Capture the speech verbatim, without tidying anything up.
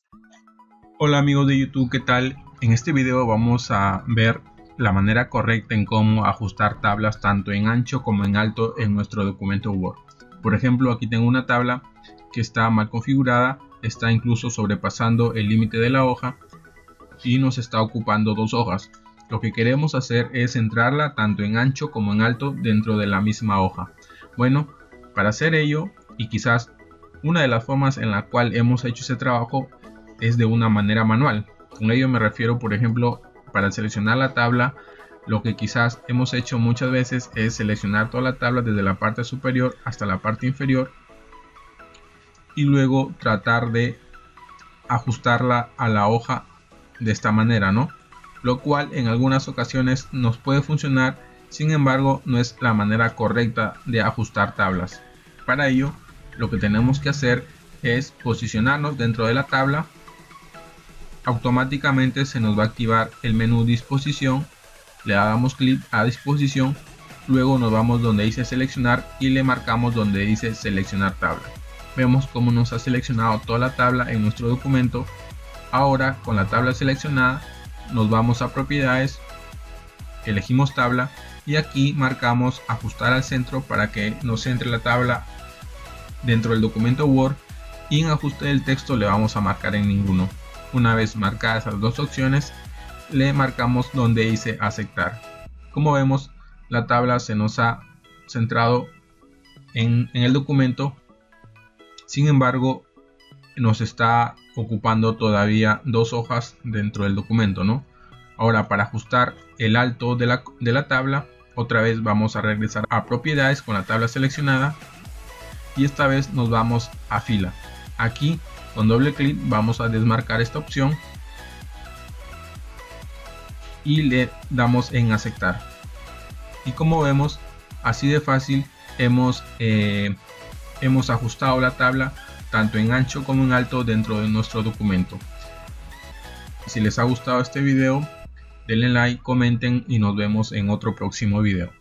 Hola amigos de YouTube, ¿qué tal? En este video vamos a ver la manera correcta en cómo ajustar tablas tanto en ancho como en alto en nuestro documento Word. Por ejemplo, aquí tengo una tabla que está mal configurada, está incluso sobrepasando el límite de la hoja y nos está ocupando dos hojas. Lo que queremos hacer es centrarla tanto en ancho como en alto dentro de la misma hoja. Bueno, para hacer ello, y quizás una de las formas en la cual hemos hecho ese trabajo es de una manera manual. Con ello me refiero, por ejemplo, para seleccionar la tabla, lo que quizás hemos hecho muchas veces es seleccionar toda la tabla desde la parte superior hasta la parte inferior y luego tratar de ajustarla a la hoja de esta manera, ¿no? Lo cual en algunas ocasiones nos puede funcionar, sin embargo no es la manera correcta de ajustar tablas. Para ello lo que tenemos que hacer es posicionarnos dentro de la tabla. Automáticamente se nos va a activar el menú disposición, le damos clic a disposición, luego nos vamos donde dice seleccionar y le marcamos donde dice seleccionar tabla. Vemos cómo nos ha seleccionado toda la tabla en nuestro documento. Ahora con la tabla seleccionada nos vamos a propiedades, elegimos tabla y aquí marcamos ajustar al centro para que nos centre la tabla dentro del documento Word, y en ajuste del texto le vamos a marcar en ninguno. Una vez marcadas esas dos opciones, le marcamos donde dice aceptar. Como vemos, la tabla se nos ha centrado en, en el documento. Sin embargo, nos está ocupando todavía dos hojas dentro del documento, ¿no? Ahora, para ajustar el alto de la, de la tabla, otra vez vamos a regresar a propiedades con la tabla seleccionada y esta vez nos vamos a fila. Aquí con doble clic vamos a desmarcar esta opción y le damos en aceptar. Y como vemos, así de fácil hemos, eh, hemos ajustado la tabla tanto en ancho como en alto dentro de nuestro documento. Si les ha gustado este video, denle like, comenten y nos vemos en otro próximo video.